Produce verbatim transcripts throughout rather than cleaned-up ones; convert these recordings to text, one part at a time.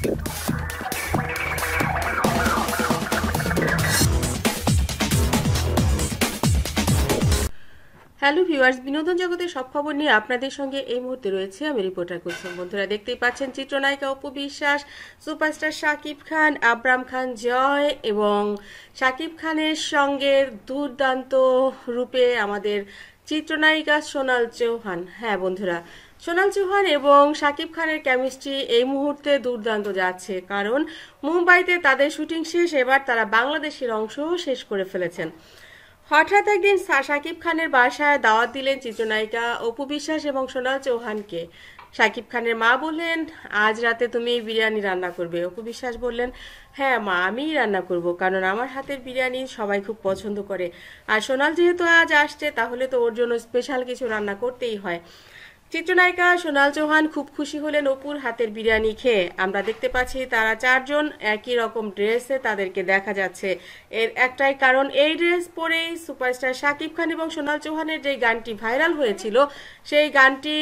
Hello viewers, বিনোদন জগতের সব খবর নিয়ে আপনাদের সঙ্গে এই মুহূর্তে রয়েছে আমি রিপোর্টার কুলসুম। বন্ধুরা, দেখতেই পাচ্ছেন চিত্রনায়িকা অপু বিশ্বাস, সুপারস্টার শাকিব খান, আব্রাম খান জয় এবং শাকিব খানের সঙ্গে দুর্দান্ত রূপে আমাদের চিত্রনায়িকা সোনাল চৌহান। হ্যাঁ বন্ধুরা, সোনাল চৌহান এবং শাকিব খানের কেমিস্ট্রি এই মুহূর্তে দুর্দান্ত যাচ্ছে, কারণ মুম্বাইতে তাদের শুটিং শেষ, এবার তারা বাংলাদেশের অংশও শেষ করে ফেলেছেন। হঠাৎ একদিন শাকিব খানের বাসায় দাওয়াত দিলেন চিত্রনায়িকা অপু বিশ্বাস এবং সোনাল চৌহানকে। শাকিব খানের মা বললেন, আজ রাতে তুমি বিরিয়ানি রান্না করবে। অপু বিশ্বাস বললেন, হ্যাঁ মা, আমিই রান্না করব, কারণ আমার হাতের বিরিয়ানি সবাই খুব পছন্দ করে, আর সোনাল যেহেতু আজ আসছে তাহলে তো ওর জন্য স্পেশাল কিছু রান্না করতেই হয়। চিত্রনায়িকা সোনাল চৌহান খুব খুশি হলেন অপুর হাতের বিরিয়ানি খেয়ে। আমরা দেখতে পাচ্ছি তারা চারজন একই রকম ড্রেসে তাদেরকে দেখা যাচ্ছে। এর একটাই কারণ, এই ড্রেস পরেই সুপারস্টার শাকিব খান এবং সোনাল চৌহানের যে গানটি ভাইরাল হয়েছিল সেই গানটি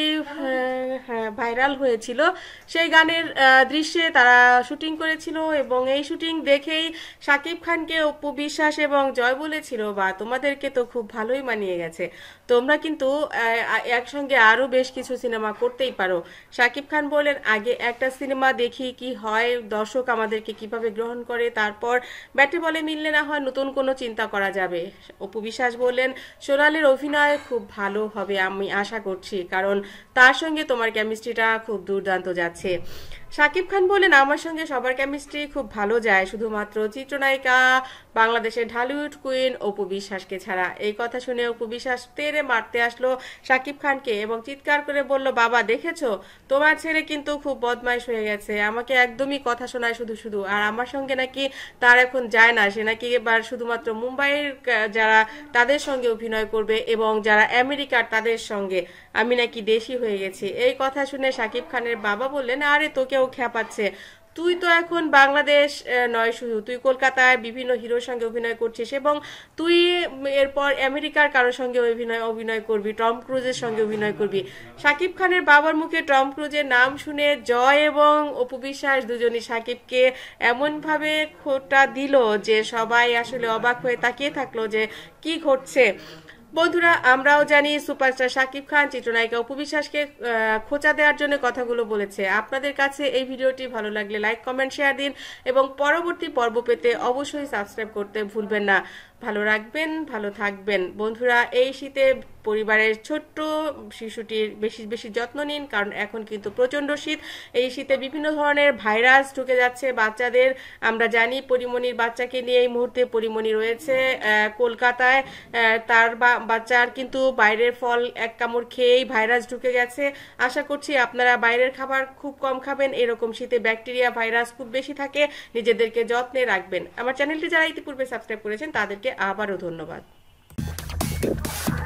ভাইরাল হয়েছিল সেই গানের দৃশ্যে তারা শুটিং করেছিল, এবং এই শুটিং দেখেই শাকিব খানকে অপু বিশ্বাস এবং জয় বলেছিল, বা তোমাদেরকে তো খুব ভালোই মানিয়ে গেছে, তোমরা কিন্তু একসঙ্গে আরো বেশ কিছু সিনেমা করতেই পারো। শাকিব খান বলেন, আগে একটা সিনেমা দেখি কি হয়, দর্শক আমাদেরকে কিভাবে গ্রহণ করে, তারপর ব্যাটে বলে মিললে না হয় নতুন কোনো চিন্তা করা যাবে। অপু বিশ্বাস বললেন, সোনালের অভিনয় খুব ভালো হবে আমি আশা করছি, কারণ তার সঙ্গে তোমার কেমিস্ট্রিটা খুব দুর্দান্ত যাচ্ছে। শাকিব খান বলেন, আমার সঙ্গে সবার কেমিস্ট্রি খুব ভালো যায়, শুধুমাত্র চিত্রনায়িকা বাংলাদেশের ঢালিউড কুইন অপু বিশ্বাসকে ছাড়া। এই কথা শুনে অপু বিশ্বাস তেরে মারতে আসলো শাকিব খানকে এবং চিৎকার করে বলল, বাবা দেখেছো, তোমার ছেলে কিন্তু খুব বদমাইশ হয়ে গেছে, আমাকে একদমই কথা শোনায় শুধু শুধু, আর আমার সঙ্গে নাকি তার এখন যায় না, সে নাকি এবার শুধুমাত্র মুম্বাইয়ের যারা তাদের সঙ্গে অভিনয় করবে এবং যারা আমেরিকার তাদের সঙ্গে, আমি নাকি দেশি হয়ে গেছি। এই কথা শুনে শাকিব খানের বাবা বললেন, আরে তোকেও খেপাচ্ছে, তুই তো এখন বাংলাদেশ নয় শুধু, তুই কলকাতায় বিভিন্ন হিরোর সঙ্গে অভিনয় করছিস এবং তুই এরপর আমেরিকার কারোর সঙ্গে অভিনয় অভিনয় করবি, টম ক্রুজের সঙ্গে অভিনয় করবি। শাকিব খানের বাবার মুখে টম ক্রুজের নাম শুনে জয় এবং অপু বিশ্বাস দুজনই শাকিবকে এমনভাবে খোঁটা দিল যে সবাই আসলে অবাক হয়ে তাকিয়ে থাকলো যে কি ঘটছে। বন্ধুরা, আমরাও জানি সুপারস্টার শাকিব খান চিত্রনায়িকা অপু বিশ্বাসকে খোঁচা দেওয়ার জন্য কথাগুলো বলেছে। আপনাদের কাছে এই ভিডিওটি ভালো লাগলে লাইক কমেন্ট শেয়ার দিন এবং পরবর্তী পর্ব পেতে অবশ্যই সাবস্ক্রাইব করতে ভুলবেন না। ভালো রাখবেন, ভালো থাকবেন। বন্ধুরা, এই শীতে পরিবারের ছোট্ট শিশুটির বেশি বেশি যত্ন নিন, কারণ এখন কিন্তু প্রচন্ড শীত। এই শীতে বিভিন্ন ধরনের ভাইরাস ঢুকে যাচ্ছে বাচ্চাদের। আমরা জানি পরিমণির বাচ্চাকে নিয়ে এই মুহূর্তে পরিমণি রয়েছে কলকাতায়, তার বাচ্চার কিন্তু বাইরের ফল এক কামড় খেয়েই ভাইরাস ঢুকে গেছে। আশা করছি আপনারা বাইরের খাবার খুব কম খাবেন, এরকম শীতে ব্যাকটেরিয়া ভাইরাস খুব বেশি থাকে, নিজেদেরকে যত্নে রাখবেন। আমার চ্যানেলটি যারা ইতিপূর্বে সাবস্ক্রাইব করেছেন তাদেরকে আবারও ধন্যবাদ।